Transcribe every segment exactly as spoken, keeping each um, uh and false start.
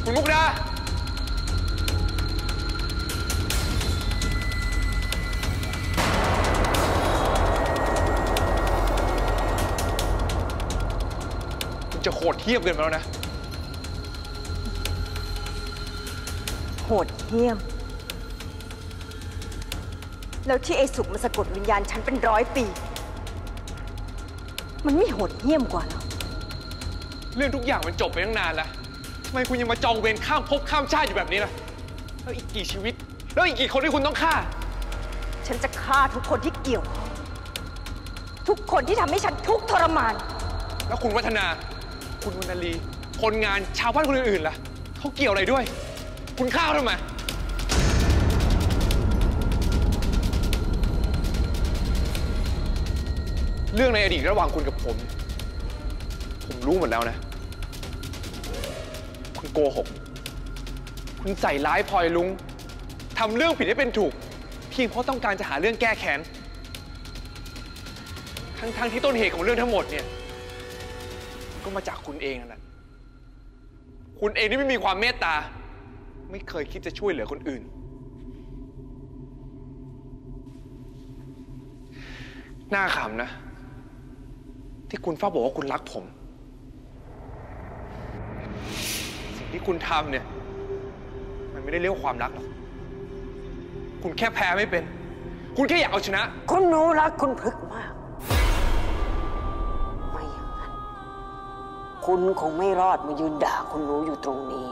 คุณมุกดาคุณจะโหดเหี้ยมเกินไปแล้วนะโหดเหี้ยมแล้วที่ไอ้สุกมันสะกดวิญญาณฉันเป็นร้อยปีมันไม่โหดเหี้ยมกว่าหรอเรื่องทุกอย่างมันจบไปตั้งนานแล้วทำไมคุณยังมาจองเวรข้ามภพข้ามชาติอยู่แบบนี้ล่ะแล้วอีกกี่ชีวิตแล้วอีกกี่คนที่คุณต้องฆ่าฉันจะฆ่าทุกคนที่เกี่ยวข้องทุกคนที่ทำให้ฉันทุกข์ทรมานแล้วคุณวัฒนาคุณวรรณลีคนงานชาวบ้านคนอื่นๆล่ะเขาเกี่ยวอะไรด้วยคุณฆ่าทำไมเรื่องในอดีตระหว่างคุณกับผมผมรู้หมดแล้วนะคุณโกหกคุณใส่ร้ายพลอยลุงทำเรื่องผิดให้เป็นถูกเพียงเพราะต้องการจะหาเรื่องแก้แค้นทั้งๆที่ต้นเหตุของเรื่องทั้งหมดเนี่ยก็มาจากคุณเองนั่นแหละคุณเองที่ไม่มีความเมตตาไม่เคยคิดจะช่วยเหลือคนอื่นน่าขำนะที่คุณฟ้าบอกว่าคุณรักผมสิ่งที่คุณทำเนี่ยมันไม่ได้เรียกว่าความรักหรอกคุณแค่แพ้ไม่เป็นคุณแค่อยากเอาชนะคุณหนูรักคุณพฤกษ์มากไม่อย่างนั้นคุณคงไม่รอดมายืนด่าคุณหนูอยู่ตรงนี้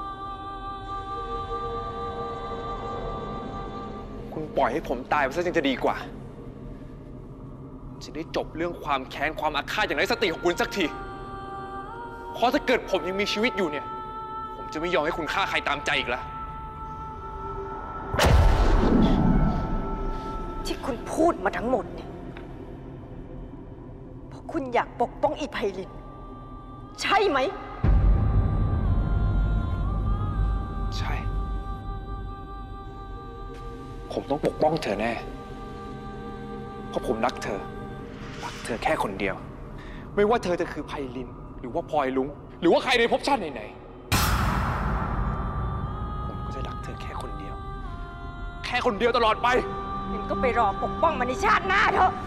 คุณปล่อยให้ผมตายไปซะยังจะดีกว่าจะได้จบเรื่องความแค้นความอาฆาตอย่างไร้สติของคุณสักทีเพราะถ้าเกิดผมยังมีชีวิตอยู่เนี่ยผมจะไม่ยอมให้คุณฆ่าใครตามใจอีกแล้วที่คุณพูดมาทั้งหมดเนี่ยเพราะคุณอยากปกป้องอีไพลินใช่ไหมใช่ผมต้องปกป้องเธอแน่เพราะผมรักเธอรักเธอแค่คนเดียวไม่ว่าเธอจะคือไพลินหรือว่าพลอยลุงหรือว่าใครในภพชาติไหนๆผมก็จะรักเธอแค่คนเดียวแค่คนเดียวตลอดไปงั้นก็ไปรอปกป้องมันในชาติหน้าเถอะ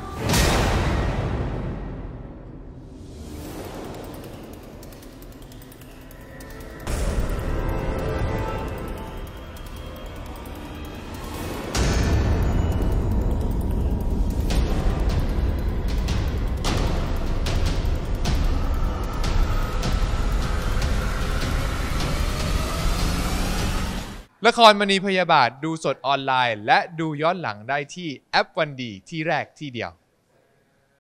ละครมณีพยาบาทดูสดออนไลน์และดูย้อนหลังได้ที่แอปวันดีที่แรกที่เดียว